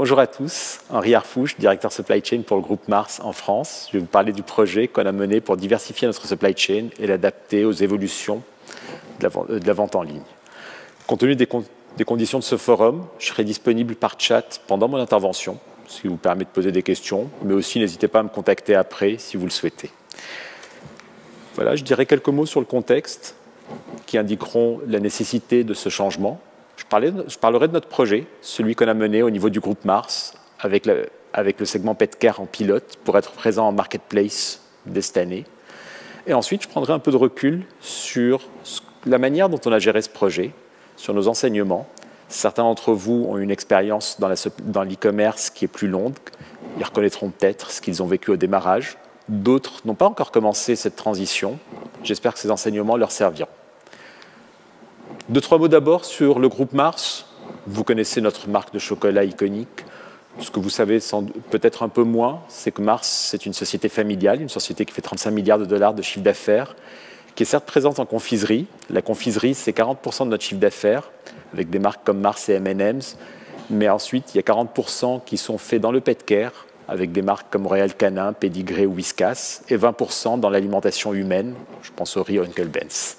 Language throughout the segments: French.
Bonjour à tous, Henri Harfouche, directeur supply chain pour le groupe Mars en France. Je vais vous parler du projet qu'on a mené pour diversifier notre supply chain et l'adapter aux évolutions de la vente en ligne. Compte tenu des conditions de ce forum, je serai disponible par chat pendant mon intervention, ce qui vous permet de poser des questions, mais aussi n'hésitez pas à me contacter après si vous le souhaitez. Voilà, je dirai quelques mots sur le contexte qui indiqueront la nécessité de ce changement. Je parlerai de notre projet, celui qu'on a mené au niveau du groupe Mars, avec le segment Petcare en pilote, pour être présent en marketplace dès cette année. Et ensuite, je prendrai un peu de recul sur la manière dont on a géré ce projet, sur nos enseignements. Certains d'entre vous ont une expérience dans l'e-commerce qui est plus longue. Ils reconnaîtront peut-être ce qu'ils ont vécu au démarrage. D'autres n'ont pas encore commencé cette transition. J'espère que ces enseignements leur serviront. Deux, trois mots d'abord sur le groupe Mars. Vous connaissez notre marque de chocolat iconique. Ce que vous savez peut-être un peu moins, c'est que Mars, c'est une société familiale, une société qui fait 35 milliards de dollars de chiffre d'affaires, qui est certes présente en confiserie. La confiserie, c'est 40% de notre chiffre d'affaires, avec des marques comme Mars et M&M's. Mais ensuite, il y a 40% qui sont faits dans le pet care, avec des marques comme Royal Canin, Pedigree ou Whiskas, et 20% dans l'alimentation humaine. Je pense au riz Uncle Ben's.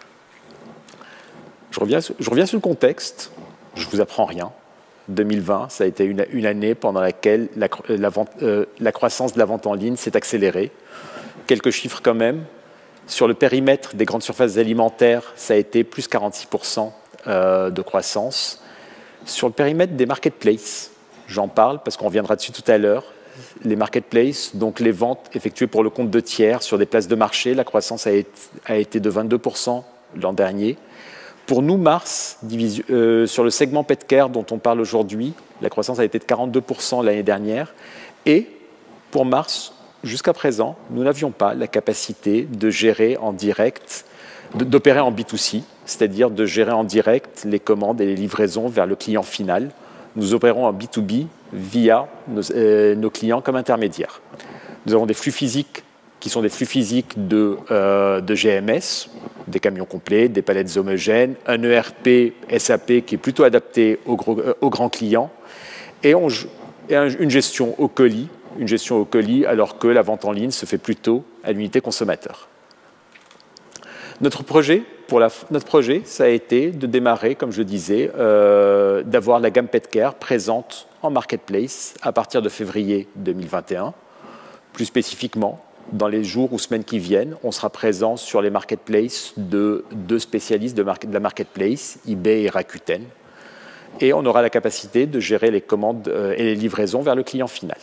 Je reviens sur le contexte, je ne vous apprends rien. 2020, ça a été une année pendant laquelle la croissance de la vente en ligne s'est accélérée. Quelques chiffres quand même. Sur le périmètre des grandes surfaces alimentaires, ça a été plus 46% de croissance. Sur le périmètre des marketplaces, j'en parle parce qu'on reviendra dessus tout à l'heure. Les marketplaces, donc les ventes effectuées pour le compte de tiers sur des places de marché, la croissance a été de 22% l'an dernier. Pour nous, Mars, sur le segment Petcare dont on parle aujourd'hui, la croissance a été de 42% l'année dernière. Et pour Mars, jusqu'à présent, nous n'avions pas la capacité de gérer en direct, d'opérer en B2C, c'est-à-dire de gérer en direct les commandes et les livraisons vers le client final. Nous opérons en B2B via nos clients comme intermédiaires. Nous avons des flux physiques qui sont des flux physiques de GMS, des camions complets, des palettes homogènes, un ERP SAP qui est plutôt adapté aux grands clients, et une gestion au colis, alors que la vente en ligne se fait plutôt à l'unité consommateur. Notre projet, ça a été de démarrer, comme je disais, d'avoir la gamme Petcare présente en marketplace à partir de février 2021. Plus spécifiquement, dans les jours ou semaines qui viennent, on sera présent sur les marketplaces de deux spécialistes de la marketplace, eBay et Rakuten. Et on aura la capacité de gérer les commandes et les livraisons vers le client final.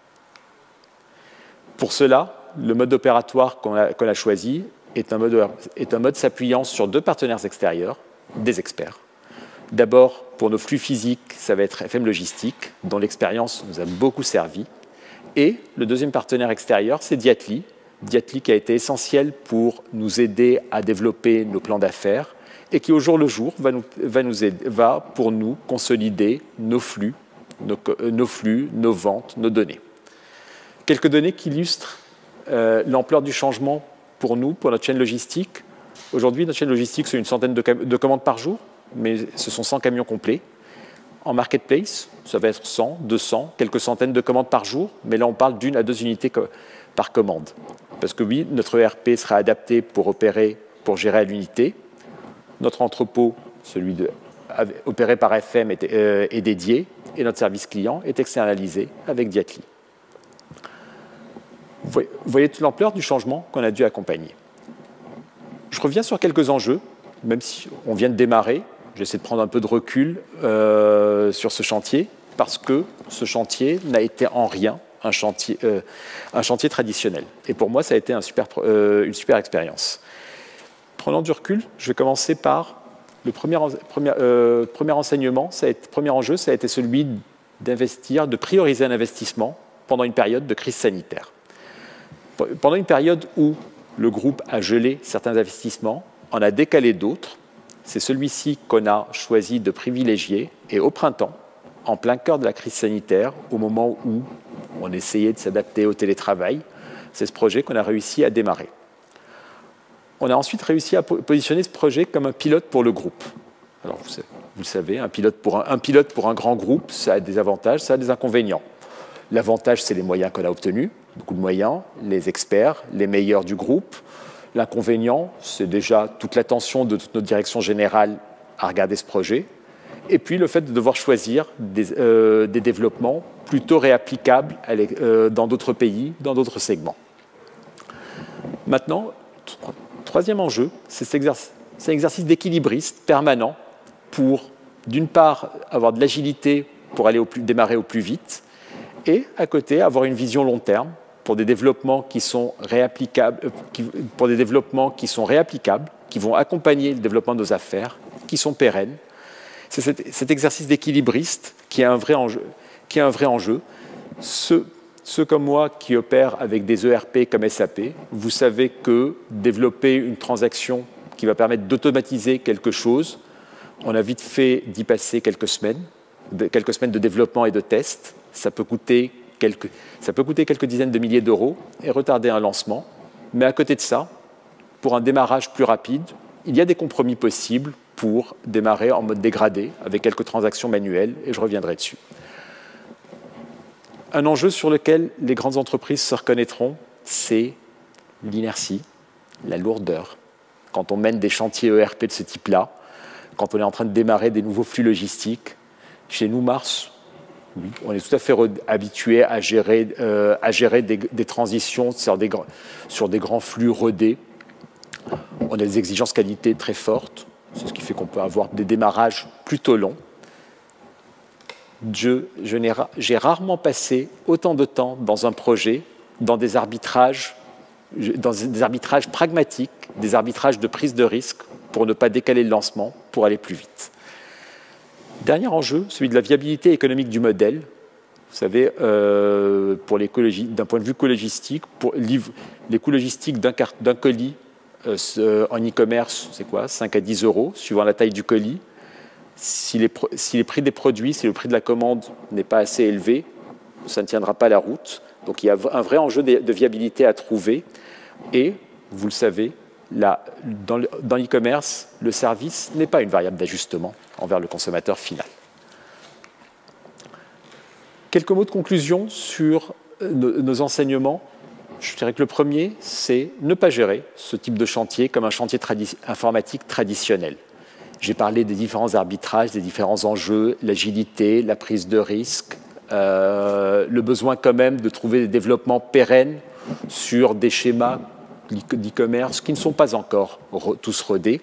Pour cela, le mode opératoire qu'on a choisi est un mode s'appuyant sur deux partenaires extérieurs, des experts. D'abord, pour nos flux physiques, ça va être FM Logistique, dont l'expérience nous a beaucoup servi. Et le deuxième partenaire extérieur, c'est Diatly. Diatly qui a été essentiel pour nous aider à développer nos plans d'affaires et qui, au jour le jour, va pour nous consolider nos flux, nos ventes, nos données. Quelques données qui illustrent l'ampleur du changement pour nous, pour notre chaîne logistique. Aujourd'hui, notre chaîne logistique, c'est une centaine de commandes par jour, mais ce sont 100 camions complets. En marketplace, ça va être 100, 200, quelques centaines de commandes par jour, mais là on parle d'1 à 2 unités par commande. Parce que oui, notre ERP sera adapté pour gérer à l'unité. Notre entrepôt, opéré par FM, est dédié, et notre service client est externalisé avec Diatly. Vous voyez toute l'ampleur du changement qu'on a dû accompagner. Je reviens sur quelques enjeux, même si on vient de démarrer. J'essaie de prendre un peu de recul sur ce chantier, parce que ce chantier n'a été en rien un chantier traditionnel. Et pour moi, ça a été une super expérience. Prenant du recul, je vais commencer par le premier enseignement, premier enjeu, ça a été celui d'investir, de prioriser un investissement pendant une période de crise sanitaire. Pendant une période où le groupe a gelé certains investissements, en a décalé d'autres. C'est celui-ci qu'on a choisi de privilégier. Et au printemps, en plein cœur de la crise sanitaire, au moment où on essayait de s'adapter au télétravail, c'est ce projet qu'on a réussi à démarrer. On a ensuite réussi à positionner ce projet comme un pilote pour le groupe. Alors, vous le savez, un pilote pour un grand groupe, ça a des avantages, ça a des inconvénients. L'avantage, c'est les moyens qu'on a obtenus, beaucoup de moyens, les experts, les meilleurs du groupe. L'inconvénient, c'est déjà toute l'attention de toute notre direction générale à regarder ce projet. Et puis le fait de devoir choisir des développements plutôt réapplicables dans d'autres pays, dans d'autres segments. Maintenant, troisième enjeu, c'est un exercice d'équilibriste permanent pour, d'une part, avoir de l'agilité pour démarrer au plus vite, et à côté, avoir une vision long terme pour des développements qui sont réapplicables, qui vont accompagner le développement de nos affaires, qui sont pérennes. C'est cet exercice d'équilibriste qui est un vrai enjeu. Ceux comme moi qui opèrent avec des ERP comme SAP, vous savez que développer une transaction qui va permettre d'automatiser quelque chose, on a vite fait d'y passer quelques semaines de développement et de tests. Ça peut coûter quelques dizaines de milliers d'euros et retarder un lancement. Mais à côté de ça, pour un démarrage plus rapide, il y a des compromis possibles pour démarrer en mode dégradé avec quelques transactions manuelles, et je reviendrai dessus. Un enjeu sur lequel les grandes entreprises se reconnaîtront, c'est l'inertie, la lourdeur. Quand on mène des chantiers ERP de ce type-là, quand on est en train de démarrer des nouveaux flux logistiques, chez nous, Mars, oui, on est tout à fait habitué à gérer des transitions sur des grands flux rodés. On a des exigences qualité très fortes, c'est ce qui fait qu'on peut avoir des démarrages plutôt longs. J'ai rarement passé autant de temps dans un projet, dans des arbitrages pragmatiques, des arbitrages de prise de risque pour ne pas décaler le lancement, pour aller plus vite. Dernier enjeu, celui de la viabilité économique du modèle. Vous savez, d'un point de vue logistique, les coûts logistiques d'un colis en e-commerce, c'est quoi, 5 à 10 euros, suivant la taille du colis. Si les prix des produits, si le prix de la commande n'est pas assez élevé, ça ne tiendra pas la route. Donc il y a un vrai enjeu de viabilité à trouver. Et, vous le savez, dans l'e-commerce, le service n'est pas une variable d'ajustement envers le consommateur final. Quelques mots de conclusion sur nos enseignements. Je dirais que le premier, c'est ne pas gérer ce type de chantier comme un chantier informatique traditionnel. J'ai parlé des différents arbitrages, des différents enjeux, l'agilité, la prise de risque, le besoin quand même de trouver des développements pérennes sur des schémas d'e-commerce qui ne sont pas encore tous rodés.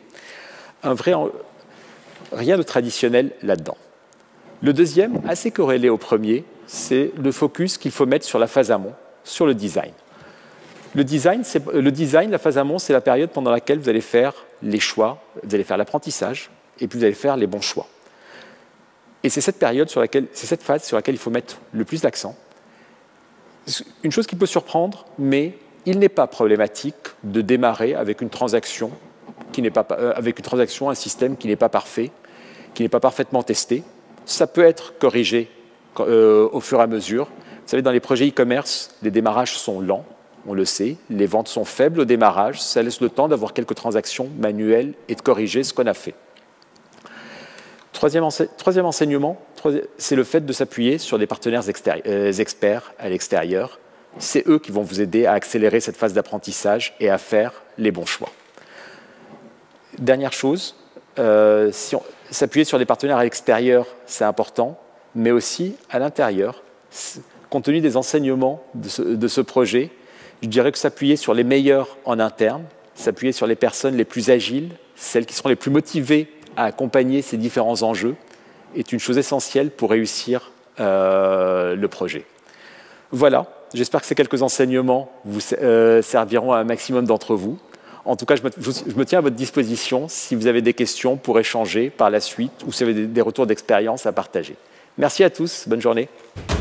Rien de traditionnel là-dedans. Le deuxième, assez corrélé au premier, c'est le focus qu'il faut mettre sur la phase amont, sur le design. Le design, la phase amont, c'est la période pendant laquelle vous allez faire les choix, vous allez faire l'apprentissage, et puis vous allez faire les bons choix. Et c'est cette phase sur laquelle il faut mettre le plus d'accent. Une chose qui peut surprendre, mais il n'est pas problématique de démarrer avec une transaction, un système qui n'est pas parfait, qui n'est pas parfaitement testé. Ça peut être corrigé au fur et à mesure. Vous savez, dans les projets e-commerce, les démarrages sont lents, on le sait. Les ventes sont faibles au démarrage. Ça laisse le temps d'avoir quelques transactions manuelles et de corriger ce qu'on a fait. Troisième enseignement, c'est le fait de s'appuyer sur des partenaires experts à l'extérieur. C'est eux qui vont vous aider à accélérer cette phase d'apprentissage et à faire les bons choix. Dernière chose, s'appuyer sur des partenaires à l'extérieur, c'est important, mais aussi à l'intérieur. Compte tenu des enseignements de ce projet, je dirais que s'appuyer sur les meilleurs en interne, s'appuyer sur les personnes les plus agiles, celles qui seront les plus motivées à accompagner ces différents enjeux, est une chose essentielle pour réussir le projet. Voilà, j'espère que ces quelques enseignements vous serviront à un maximum d'entre vous. En tout cas, je me tiens à votre disposition si vous avez des questions pour échanger par la suite ou si vous avez des retours d'expérience à partager. Merci à tous, bonne journée.